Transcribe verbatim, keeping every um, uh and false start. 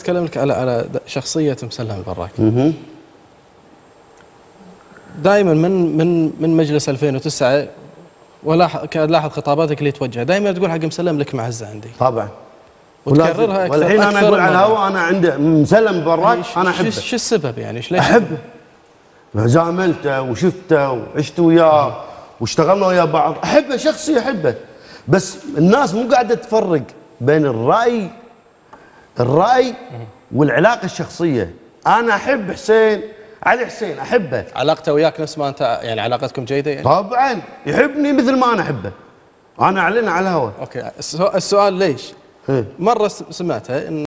اتكلم لك على على شخصيه مسلم البراك. دائما من من من مجلس ألفين وتسعة ولاحظ لاحظ خطاباتك اللي توجه دائما تقول حق مسلم لك معزه عندي. طبعا. وتكررها اكثر. والحين انا اقول على الهواء انا عندي مسلم براك انا احبه. شو السبب يعني؟ ايش ليش احبه؟ زاملته وشفته وعشت وياه واشتغلنا ويا بعض، احبه شخصي احبه. بس الناس مو قاعده تفرق بين الراي الراي والعلاقه الشخصيه. انا احب حسين علي حسين احبه. علاقته وياك نفس ما انت يعني علاقتكم جيده يعني؟ طبعا يحبني مثل ما انا احبه. انا اعلن على الهواء. اوكي السؤال ليش؟ مره سمعتها ان